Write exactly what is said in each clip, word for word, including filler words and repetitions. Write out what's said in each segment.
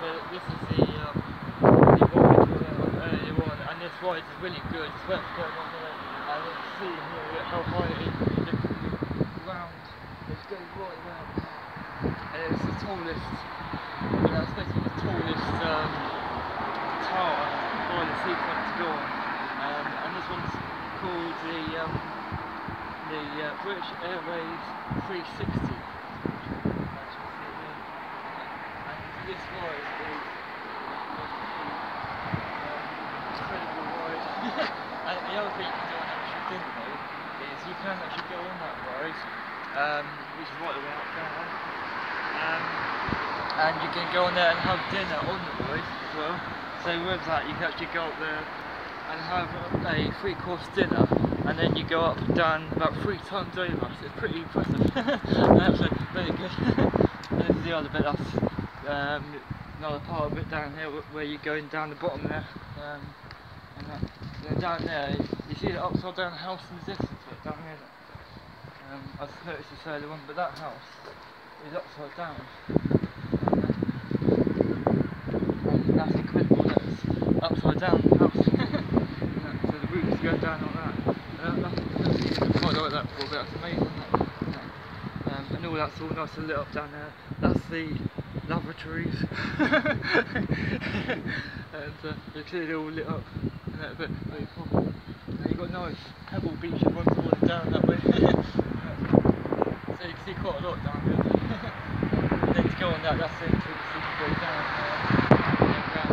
this is the, um, the ride we went on earlier on, and this ride is really good. It's worth going on there, and you can see here how high it is. You look round, it goes right round, and it's the tallest, you know, it's basically the tallest um, tower by the seafront to go on, um, and this one's called the um, the uh, British Airways three sixty. This ride is um, incredible ride. And the other thing you can do on actually didn't know is you can actually go on that ride, um, which is right the way up there. Um, and you can go on there and have dinner on the ride as well. So with that you can actually go up there and have a three course dinner, and then you go up and down about three times over. So it's pretty impressive. And actually very good. And this is the other bit that's Um, another part of it down here where you're going down the bottom there, um, and that, then down there you see the upside down house in the distance bit down here. Um, I just noticed this earlier on, but that house is upside down, and that's incredible that it's upside down house. And that, so the roof is going down like that. And that, that's, that's quite like that before, but that's amazing. That, um, and all that's all nice and lit up down there. That's the lavatories. And uh, they're clearly all lit up and that bit very cool. And you've got a nice pebble beach that runs all the way down that way. So you can see quite a lot down here. And then to go on that, that's the entrance, you can go down there and down.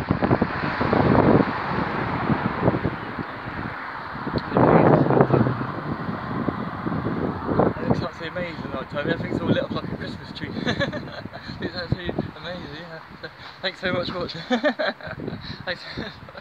And it looks absolutely amazing at night time. Everything's all lit up like a Christmas tree. It's actually amazing, yeah. So, thanks so much for watching. Thanks.